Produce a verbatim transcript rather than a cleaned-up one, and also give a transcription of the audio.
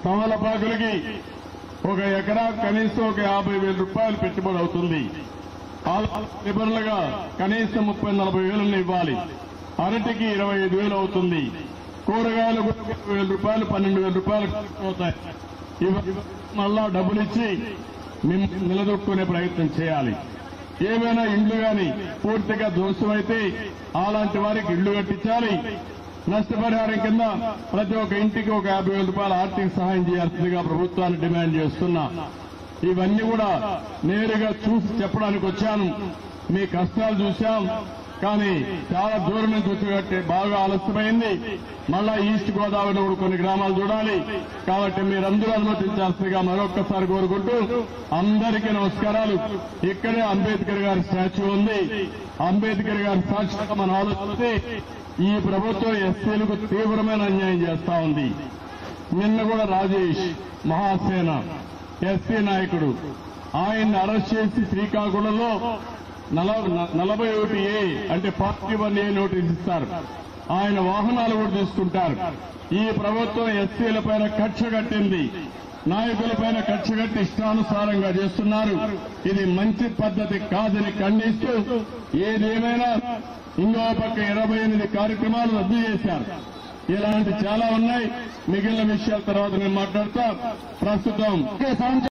తమలపాకులకి ఒక ఎకరా కనీసం ఒక యాభై వేల రూపాయలు పెట్టుబడి అవుతుంది. నిబుణులుగా కనీసం ముప్పై నలభై వేలను ఇవ్వాలి. అరటికి ఇరవై ఐదు వేలు అవుతుంది. కూరగాయలు వేల రూపాయలు పన్నెండు వేల రూపాయలు అవుతాయి. మళ్ళా డబ్బులు ఇచ్చి మేము నిలదొక్కునే ప్రయత్నం చేయాలి. ఏమైనా ఇండ్లు గాని పూర్తిగా ధ్వంసమైతే అలాంటి వారికి ఇళ్లు కట్టించాలి. నష్టపరిహారం కింద ప్రతి ఒక్క ఇంటికి ఒక యాభై వేల రూపాయల ఆర్థిక సహాయం చేయాల్సిందిగా ప్రభుత్వాన్ని డిమాండ్ చేస్తున్నా. ఇవన్నీ కూడా నేరుగా చూసి చెప్పడానికి వచ్చాను. మీ కష్టాలు చూశాం, కానీ చాలా దూరం నుంచి వచ్చి బాగా ఆలస్యమైంది. మళ్ళా ఈస్ట్ గోదావరిలో కూడా కొన్ని గ్రామాలు చూడాలి. కాబట్టి మీరందరూ అనుమతించాల్సిందిగా మరొక్కసారి కోరుకుంటూ అందరికీ నమస్కారాలు. ఇక్కడే అంబేద్కర్ గారి స్టాచ్యూ ఉంది. అంబేద్కర్ గారి సాక్షిగా మనం ఆలోచిస్తే ఈ ప్రభుత్వం ఎస్సీలకు తీవ్రమైన అన్యాయం చేస్తా ఉంది. నిన్న కూడా రాజేష్ మహాసేన ఎస్సీ నాయకుడు ఆయన్ని అరెస్ట్ చేసి శ్రీకాకుళంలో నలభై ఒకటి ఏ అంటే ఫార్టీ వన్ ఏ నోటీస్ ఇస్తారు. ఆయన వాహనాలు కూడా తీసుకుంటారు. ఈ ప్రభుత్వం ఎస్సీలపైన కక్ష కట్టింది. నాయకులపైన కక్ష కట్టి ఇష్టానుసారంగా చేస్తున్నారు. ఇది మంచి పద్ధతి కాదని ఖండిస్తూ ఏదేమైనా ఇంకో పక్క ఇరవై ఎనిమిది కార్యక్రమాలు రద్దు చేశారు. ఇలాంటి చాలా ఉన్నాయి. మిగిలిన విషయాల తర్వాత నేను మాట్లాడతా. ప్రస్తుతం